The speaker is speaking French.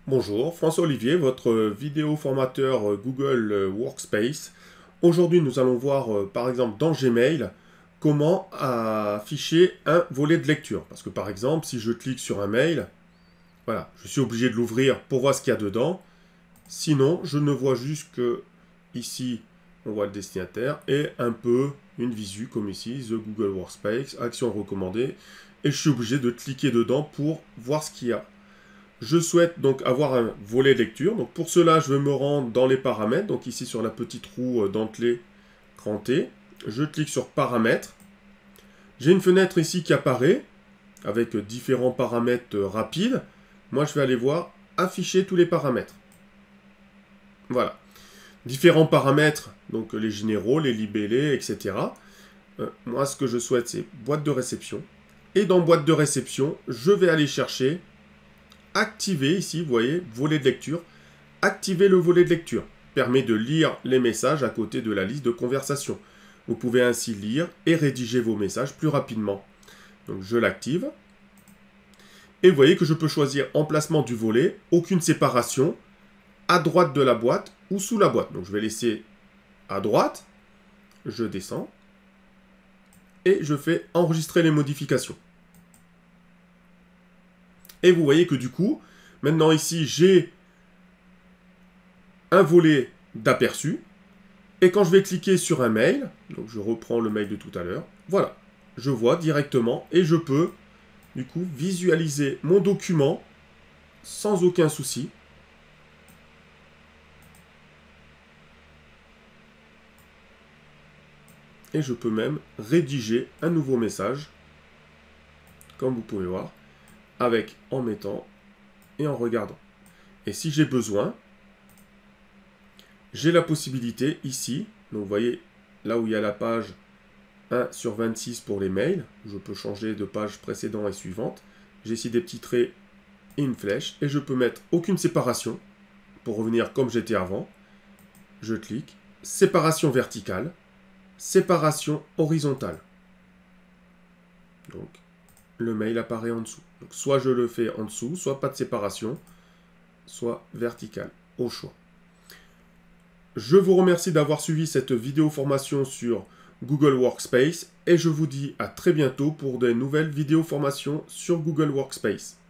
Bonjour, François Olivier, votre vidéo formateur Google Workspace. Aujourd'hui, nous allons voir, par exemple, dans Gmail, comment afficher un volet de lecture. Parce que, par exemple, si je clique sur un mail, voilà, je suis obligé de l'ouvrir pour voir ce qu'il y a dedans. Sinon, je ne vois juste que ici, on voit le destinataire et un peu une visu, comme ici, The Google Workspace, action recommandée. Et je suis obligé de cliquer dedans pour voir ce qu'il y a. Je souhaite donc avoir un volet lecture. Donc pour cela, je vais me rendre dans les paramètres. Donc ici sur la petite roue dentelée crantée. Je clique sur paramètres. J'ai une fenêtre ici qui apparaît avec différents paramètres rapides. Moi, je vais aller voir afficher tous les paramètres. Voilà. Différents paramètres, donc les généraux, les libellés, etc. Moi, ce que je souhaite, c'est boîte de réception. Et dans boîte de réception, je vais aller chercher activer ici, vous voyez, volet de lecture. Activer le volet de lecture permet de lire les messages à côté de la liste de conversation. Vous pouvez ainsi lire et rédiger vos messages plus rapidement. Donc je l'active. Et vous voyez que je peux choisir emplacement du volet, aucune séparation, à droite de la boîte ou sous la boîte. Donc je vais laisser à droite, je descends et je fais enregistrer les modifications. Et vous voyez que du coup, maintenant ici, j'ai un volet d'aperçu. Et quand je vais cliquer sur un mail, donc je reprends le mail de tout à l'heure, voilà, je vois directement et je peux, du coup, visualiser mon document sans aucun souci. Et je peux même rédiger un nouveau message, comme vous pouvez voir, en mettant et en regardant. Et si j'ai besoin, j'ai la possibilité ici, donc vous voyez là où il y a la page 1 sur 26 pour les mails, je peux changer de page précédente et suivante. J'ai ici des petits traits et une flèche et je peux mettre aucune séparation pour revenir comme j'étais avant. Je clique, séparation verticale, séparation horizontale. Donc le mail apparaît en dessous. Donc soit je le fais en dessous, soit pas de séparation, soit verticale, au choix. Je vous remercie d'avoir suivi cette vidéo formation sur Google Workspace et je vous dis à très bientôt pour de nouvelles vidéos formations sur Google Workspace.